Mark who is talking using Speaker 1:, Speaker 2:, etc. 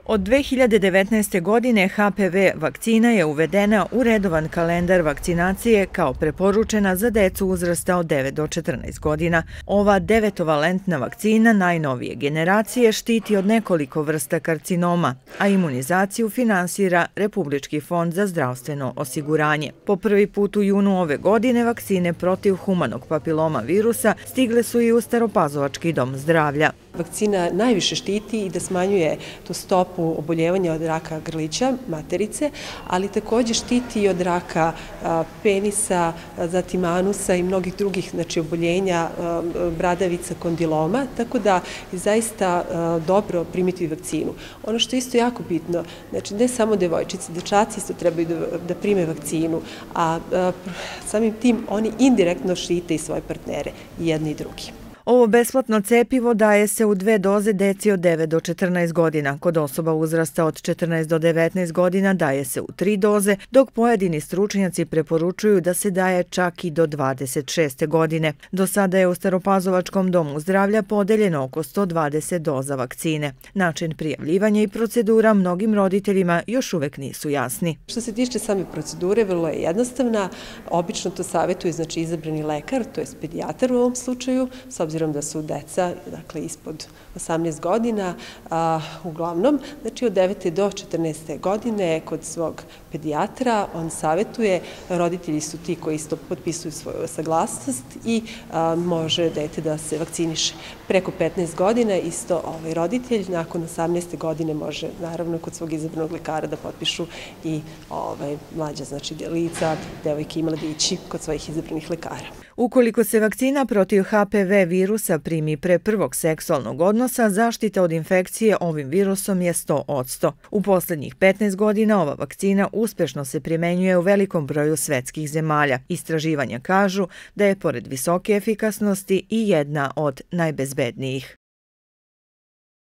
Speaker 1: Od 2019. godine HPV vakcina je uvedena u redovan kalendar vakcinacije kao preporučena za decu uzrasta od 9 do 14 godina. Ova devetovalentna vakcina najnovije generacije štiti od nekoliko vrsta karcinoma, a imunizaciju finansira Republički fond za zdravstveno osiguranje. Po prvi put u junu ove godine vakcine protiv humanog papiloma virusa stigle su i u Staropazovački dom zdravlja.
Speaker 2: Vakcina najviše štiti i da smanjuje tu stopu oboljevanja od raka grlića, materice, ali također štiti i od raka penisa, zatim anusa i mnogih drugih oboljenja, bradavica, kondiloma, tako da je zaista dobro primiti vakcinu. Ono što je isto jako bitno, znači ne samo devojčice, dečaci isto trebaju da prime vakcinu, a samim tim oni indirektno štite i svoje partnere, i jedni i drugi.
Speaker 1: Ovo besplatno cepivo daje se u 2 doze deci od 9 do 14 godina. Kod osoba uzrasta od 14 do 19 godina daje se u 3 doze, dok pojedini stručnjaci preporučuju da se daje čak i do 26. godine. Do sada je u Staropazovačkom domu zdravlja podeljeno oko 120 doza vakcine. Način prijavljivanja i procedura mnogim roditeljima još uvek nisu jasni.
Speaker 2: Što se tiče same procedure, vrlo je jednostavna. Obično to savjetuje izabrani lekar, to je pedijatar u ovom slučaju, s obzirom da su deca, dakle, ispod 18 godina, uglavnom, znači od 9. do 14. godine kod svog pedijatra, on savjetuje, roditelji su ti koji isto potpisuju svoju saglasnost i može dete da se vakciniše. Preko 15 godina isto roditelj nakon 18. godine može, naravno, kod svog izabranog lekara da potpišu i mlađa, znači lica, devojke i mladići kod svojih izabranih lekara.
Speaker 1: Ukoliko se vakcina protiv HPV virusa primi pre prvog seksualnog odnosa, zaštita od infekcije ovim virusom je 100%. U poslednjih 15 godina ova vakcina uspešno se primenjuje u velikom broju svetskih zemalja. Istraživanja kažu da je pored visoke efikasnosti i jedna od najbezbednijih.